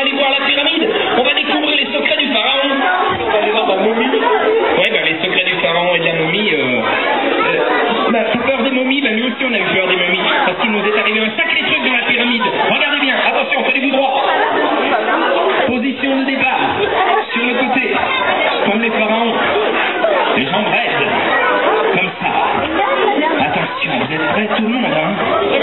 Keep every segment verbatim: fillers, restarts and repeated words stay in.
aller voir la pyramide. On va découvrir les secrets du pharaon. On va aller voir la momie. Ouais, bah les secrets du pharaon et de la momie. Euh, euh, bah, t'as peur des momies? Bah nous aussi on a eu peur des momies. Parce qu'il nous est arrivé un sacré truc dans la pyramide. Regardez bien, attention, tenez-vous droit. Position de départ. Sur le côté. Comme les pharaons. Les jambes raides. Comme ça. Attention, vous êtes prêts tout le monde, hein?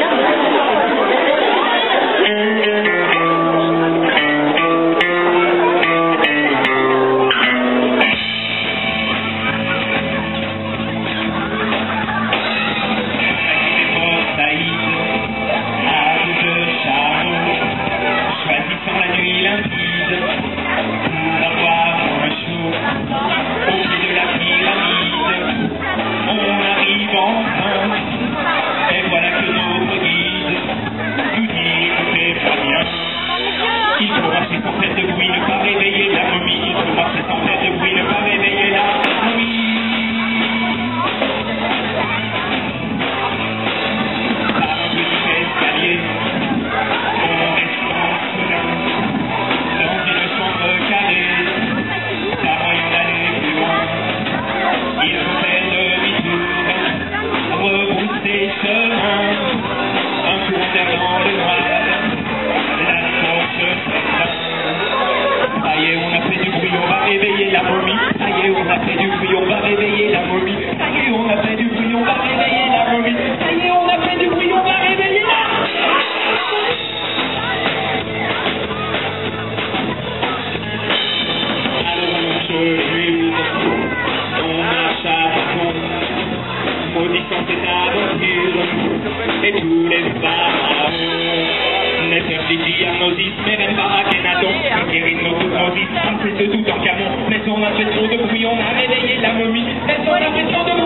Et tous les pharaons n'interdit à nos is, mais même pas à Kenaton. Guérir nos toutes nos is, c'est tout en camon. Mais on a fait trop de bruit, on a réveillé la momie. Mais on a fait trop de